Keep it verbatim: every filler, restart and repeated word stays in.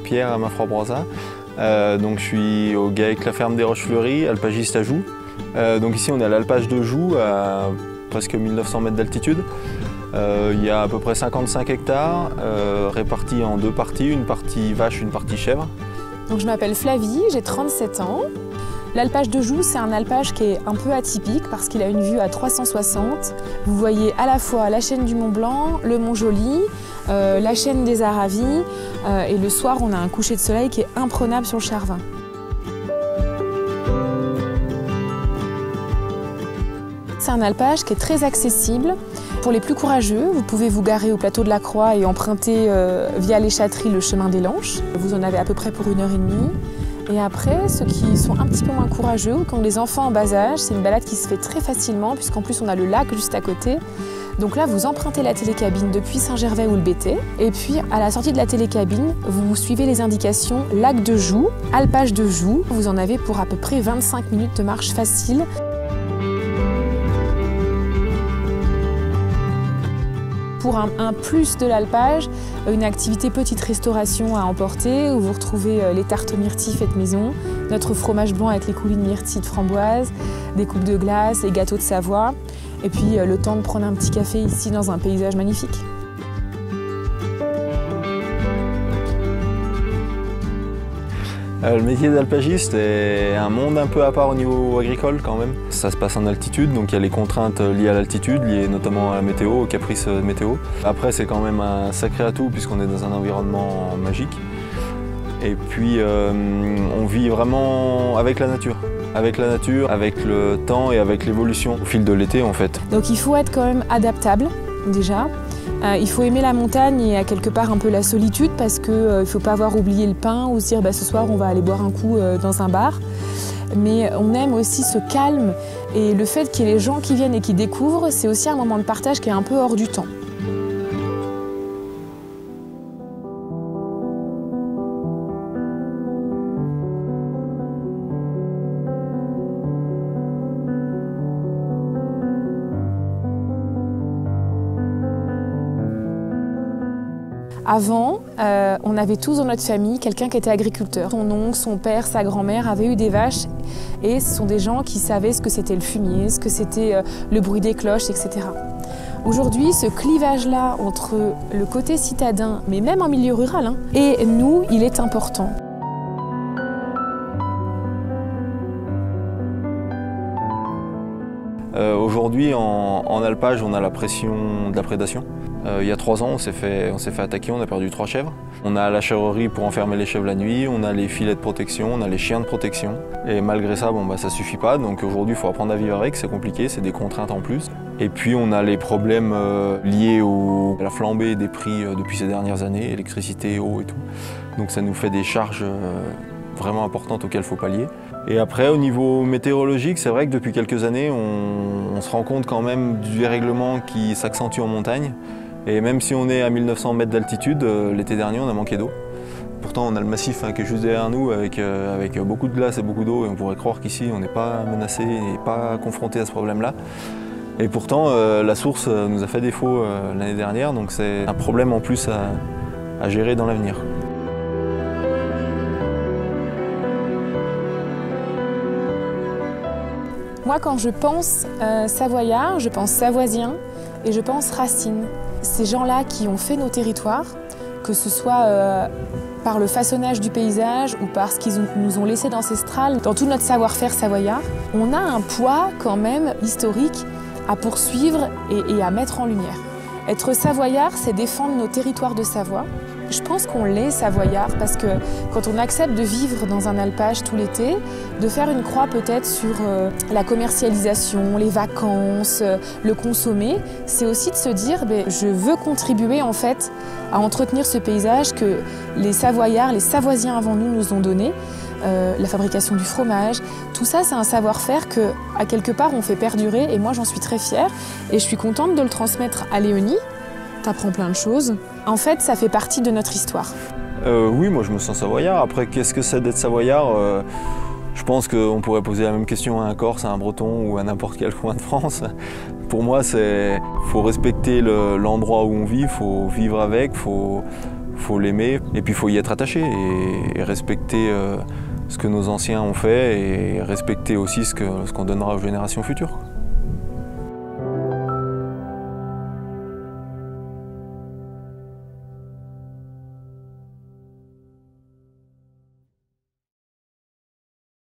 Pierre à Maffroi-Brossat. Euh, donc je suis au GAEC La Ferme des Roches-Fleuries, alpagiste à Joux. Euh, donc ici on est à l'alpage de Joux, à presque mille neuf cents mètres d'altitude. Euh, il y a à peu près cinquante-cinq hectares, euh, répartis en deux parties, une partie vache, une partie chèvre. Donc je m'appelle Flavie, j'ai trente-sept ans. L'alpage de Joux, c'est un alpage qui est un peu atypique parce qu'il a une vue à trois cent soixante. Vous voyez à la fois la chaîne du Mont Blanc, le Mont Joli, euh, la chaîne des Aravis euh, et le soir on a un coucher de soleil qui est imprenable sur le Charvin. C'est un alpage qui est très accessible. Pour les plus courageux, vous pouvez vous garer au plateau de la Croix et emprunter euh, via l'Échatterie le chemin des Lanches. Vous en avez à peu près pour une heure et demie. Et après, ceux qui sont un petit peu moins courageux ou qui ont des enfants en bas âge, c'est une balade qui se fait très facilement puisqu'en plus on a le lac juste à côté. Donc là, vous empruntez la télécabine depuis Saint-Gervais ou le B T. Et puis, à la sortie de la télécabine, vous suivez les indications lac de Joux, alpage de Joux. Vous en avez pour à peu près vingt-cinq minutes de marche facile. Pour un, un plus de l'alpage, une activité petite restauration à emporter où vous retrouvez les tartes myrtilles faites maison, notre fromage blanc avec les coulis de myrtilles de framboise, des coupes de glace, les gâteaux de Savoie, et puis le temps de prendre un petit café ici dans un paysage magnifique. Le métier d'alpagiste est un monde un peu à part au niveau agricole quand même. Ça se passe en altitude, donc il y a les contraintes liées à l'altitude, liées notamment à la météo, aux caprices météo. Après c'est quand même un sacré atout puisqu'on est dans un environnement magique. Et puis euh, on vit vraiment avec la nature. Avec la nature, avec le temps et avec l'évolution au fil de l'été en fait. Donc il faut être quand même adaptable déjà. Euh, il faut aimer la montagne et à quelque part un peu la solitude parce qu'il euh, ne faut pas avoir oublié le pain ou se dire bah, ce soir on va aller boire un coup euh, dans un bar. Mais on aime aussi ce calme et le fait qu'il y ait les gens qui viennent et qui découvrent, c'est aussi un moment de partage qui est un peu hors du temps. Avant, euh, on avait tous dans notre famille quelqu'un qui était agriculteur. Son oncle, son père, sa grand-mère avaient eu des vaches et ce sont des gens qui savaient ce que c'était le fumier, ce que c'était euh, le bruit des cloches, et cetera. Aujourd'hui, ce clivage-là entre le côté citadin, mais même en milieu rural, hein, et nous, il est important. Euh, Aujourd'hui, en, en alpage, on a la pression de la prédation. Euh, il y a trois ans, on s'est fait, on s'est fait attaquer, on a perdu trois chèvres. On a la chèvrerie pour enfermer les chèvres la nuit, on a les filets de protection, on a les chiens de protection. Et malgré ça, bon, bah, ça ne suffit pas. Donc aujourd'hui, il faut apprendre à vivre avec, c'est compliqué, c'est des contraintes en plus. Et puis on a les problèmes euh, liés au, à la flambée des prix euh, depuis ces dernières années, électricité, eau et tout. Donc ça nous fait des charges euh, vraiment importantes auxquelles il faut pallier. Et après, au niveau météorologique, c'est vrai que depuis quelques années, on, on se rend compte quand même du dérèglement qui s'accentue en montagne. Et même si on est à mille neuf cents mètres d'altitude, euh, l'été dernier, on a manqué d'eau. Pourtant, on a le massif hein, qui est juste derrière nous avec, euh, avec beaucoup de glace et beaucoup d'eau. Et on pourrait croire qu'ici, on n'est pas menacé et pas confronté à ce problème-là. Et pourtant, euh, la source nous a fait défaut euh, l'année dernière. Donc c'est un problème en plus à, à gérer dans l'avenir. Moi, quand je pense euh, savoyard, je pense savoisien et je pense racines. Ces gens-là qui ont fait nos territoires, que ce soit euh, par le façonnage du paysage ou par ce qu'ils nous ont laissé d'ancestral, dans tout notre savoir-faire savoyard, on a un poids quand même historique à poursuivre et, et à mettre en lumière. Être savoyard, c'est défendre nos territoires de Savoie. Je pense qu'on l'est savoyard parce que quand on accepte de vivre dans un alpage tout l'été, de faire une croix peut-être sur euh, la commercialisation, les vacances, euh, le consommer, c'est aussi de se dire ben, je veux contribuer en fait à entretenir ce paysage que les Savoyards, les Savoisiens avant nous nous ont donné. Euh, la fabrication du fromage, tout ça c'est un savoir-faire que à quelque part on fait perdurer et moi j'en suis très fière et je suis contente de le transmettre à Léonie. T'apprends plein de choses. En fait, ça fait partie de notre histoire. Euh, oui, moi je me sens savoyard. Après, qu'est-ce que c'est d'être savoyard euh, Je pense qu'on pourrait poser la même question à un Corse, à un Breton ou à n'importe quel coin de France. Pour moi, c'est faut respecter l'endroit le, où on vit, il faut vivre avec, il faut, faut l'aimer et puis il faut y être attaché et, et respecter euh, ce que nos anciens ont fait et respecter aussi ce que, ce qu'on donnera aux générations futures.